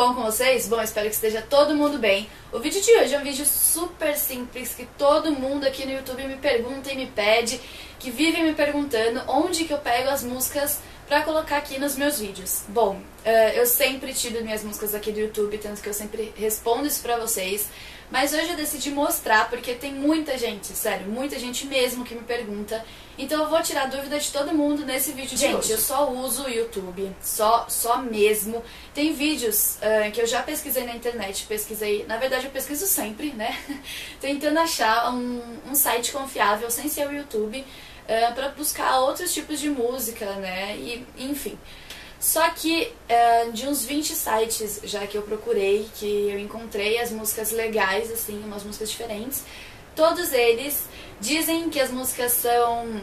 bom com vocês? Bom, espero que esteja todo mundo bem. O vídeo de hoje é um vídeo super simples que todo mundo aqui no YouTube me pergunta e me pede, que vivem me perguntando onde que eu pego as músicas pra colocar aqui nos meus vídeos. Bom, eu sempre tiro minhas músicas aqui do YouTube, tanto que eu sempre respondo isso pra vocês. Mas hoje eu decidi mostrar porque tem muita gente, sério, muita gente mesmo que me pergunta. Então eu vou tirar a dúvida de todo mundo nesse vídeo de hoje. Gente, eu só uso o YouTube, só mesmo. Tem vídeos que eu já pesquisei na internet, na verdade eu pesquiso sempre, né? Tentando achar um site confiável, sem ser o YouTube, pra buscar outros tipos de música, né? E, enfim. Só que de uns 20 sites já que eu procurei, que eu encontrei as músicas legais, assim, umas músicas diferentes, todos eles dizem que as músicas são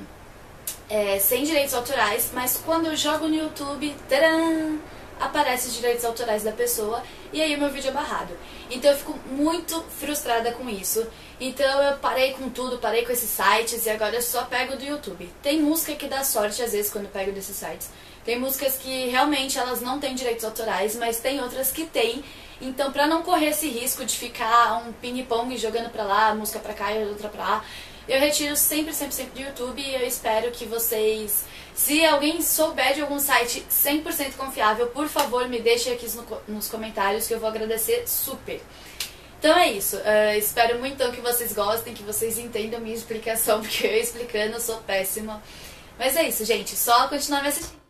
sem direitos autorais, mas quando eu jogo no YouTube, tcharam, aparece os direitos autorais da pessoa e aí o meu vídeo é barrado. Então eu fico muito frustrada com isso. Então eu parei com tudo, parei com esses sites e agora eu só pego do YouTube. Tem música que dá sorte às vezes quando eu pego desses sites. Tem músicas que realmente elas não têm direitos autorais, mas tem outras que têm. Então pra não correr esse risco de ficar um ping-pong jogando pra lá, música pra cá e outra pra lá, eu retiro sempre do YouTube e eu espero que vocês, se alguém souber de algum site 100% confiável, por favor me deixe aqui nos comentários que eu vou agradecer super. Então é isso, espero muito então que vocês gostem, que vocês entendam a minha explicação, porque eu explicando eu sou péssima. Mas é isso, gente, só continuar me assistindo.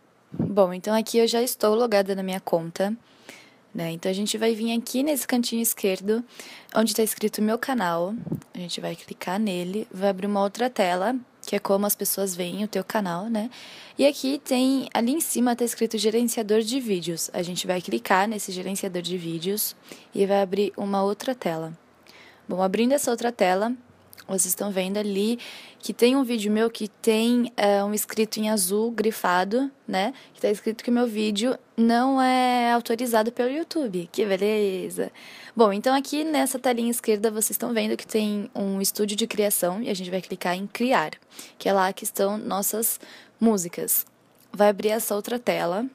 Bom, então aqui eu já estou logada na minha conta, né? Então a gente vai vir aqui nesse cantinho esquerdo, onde está escrito meu canal. A gente vai clicar nele, vai abrir uma outra tela, que é como as pessoas veem o teu canal, né? E aqui tem, ali em cima está escrito gerenciador de vídeos. A gente vai clicar nesse gerenciador de vídeos e vai abrir uma outra tela. Bom, abrindo essa outra tela, vocês estão vendo ali que tem um vídeo meu que tem um escrito em azul, grifado, né? Que tá escrito que o meu vídeo não é autorizado pelo YouTube. Que beleza! Bom, então aqui nessa telinha esquerda vocês estão vendo que tem um estúdio de criação e a gente vai clicar em criar, que é lá que estão nossas músicas. Vai abrir essa outra tela,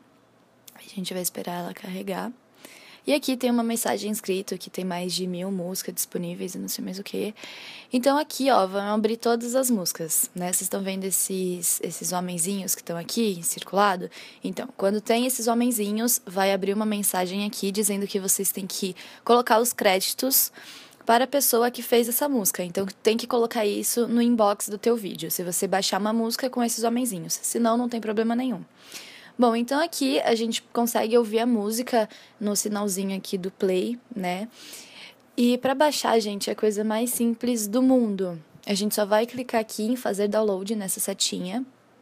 a gente vai esperar ela carregar. E aqui tem uma mensagem escrita que tem mais de 1000 músicas disponíveis e não sei mais o que. Então aqui, ó, vão abrir todas as músicas, né? Vocês estão vendo esses homenzinhos que estão aqui, circulado? Então, quando tem esses homenzinhos, vai abrir uma mensagem aqui dizendo que vocês têm que colocar os créditos para a pessoa que fez essa música. Então tem que colocar isso no inbox do teu vídeo, se você baixar uma música com esses homenzinhos. Senão, não tem problema nenhum. Bom, então aqui a gente consegue ouvir a música no sinalzinho aqui do play, né? E para baixar, gente, é a coisa mais simples do mundo. A gente só vai clicar aqui em fazer download nessa setinha.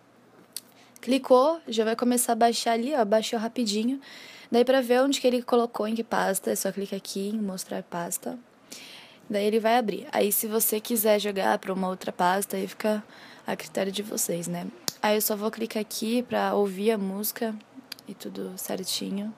Clicou, já vai começar a baixar ali, ó, baixou rapidinho. Daí para ver onde que ele colocou, em que pasta, é só clicar aqui em mostrar pasta. Daí ele vai abrir. Aí se você quiser jogar para uma outra pasta, aí fica a critério de vocês, né? Aí eu só vou clicar aqui pra ouvir a música e tudo certinho.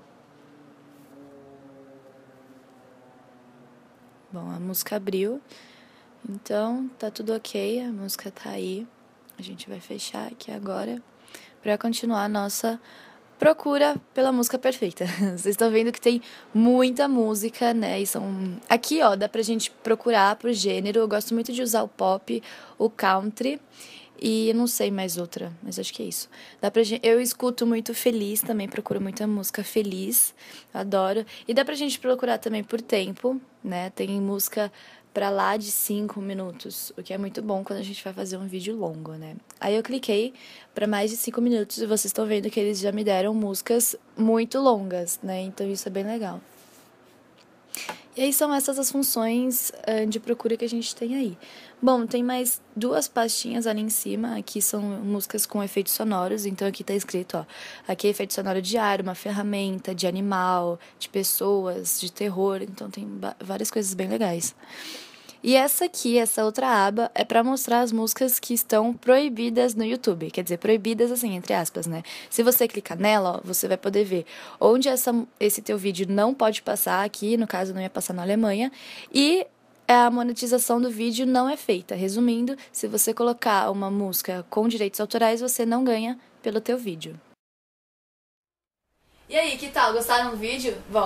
Bom, a música abriu, então tá tudo ok, a música tá aí. A gente vai fechar aqui agora pra continuar a nossa procura pela música perfeita. Vocês estão vendo que tem muita música, né? E são... Aqui, ó, dá pra gente procurar por gênero. Eu gosto muito de usar o pop, o country... E eu não sei mais outra, mas acho que é isso. Eu escuto muito feliz também, procuro muita música feliz, adoro. E dá pra gente procurar também por tempo, né? Tem música pra lá de 5 minutos, o que é muito bom quando a gente vai fazer um vídeo longo, né? Aí eu cliquei pra mais de 5 minutos e vocês estão vendo que eles já me deram músicas muito longas, né? Então isso é bem legal. E aí são essas as funções de procura que a gente tem aí. Bom, tem mais 2 pastinhas ali em cima, aqui são músicas com efeitos sonoros, então aqui tá escrito, ó, aqui é efeito sonoro de arma, ferramenta, de animal, de pessoas, de terror, então tem várias coisas bem legais. E essa aqui, essa outra aba, é pra mostrar as músicas que estão proibidas no YouTube. Quer dizer, proibidas assim, entre aspas, né? Se você clicar nela, ó, você vai poder ver onde esse teu vídeo não pode passar aqui, no caso não ia passar na Alemanha, e a monetização do vídeo não é feita. Resumindo, se você colocar uma música com direitos autorais, você não ganha pelo teu vídeo. E aí, que tal? Gostaram do vídeo? Bom,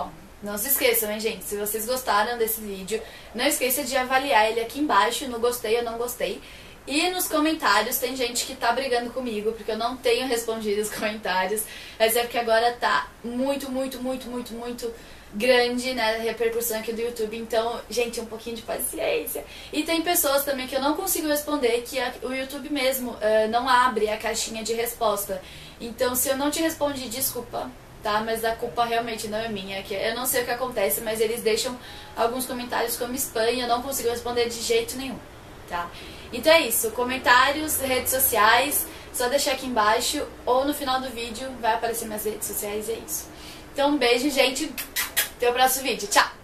Não se esqueçam, hein, gente? Se vocês gostaram desse vídeo, não esqueça de avaliar ele aqui embaixo no gostei ou não gostei. E nos comentários, tem gente que tá brigando comigo, porque eu não tenho respondido os comentários. Mas é porque agora tá muito grande, né, a repercussão aqui do YouTube. Então, gente, um pouquinho de paciência. E tem pessoas também que eu não consigo responder, que o YouTube mesmo não abre a caixinha de resposta. Então, se eu não te respondi, desculpa, tá? Mas a culpa realmente não é minha. Que eu não sei o que acontece, mas eles deixam alguns comentários como spam e eu não consigo responder de jeito nenhum, tá? Então é isso, comentários, redes sociais, só deixar aqui embaixo ou no final do vídeo vai aparecer minhas redes sociais e é isso. Então um beijo, gente, até o próximo vídeo, tchau!